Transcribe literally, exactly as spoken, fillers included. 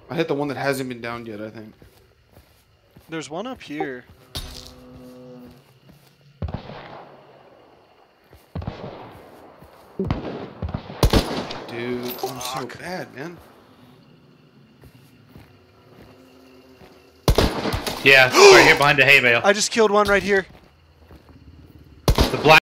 I hit the one that hasn't been downed yet, I think. There's one up here. Dude, I'm so bad, man. Yeah, right here behind the hay bale. I just killed one right here.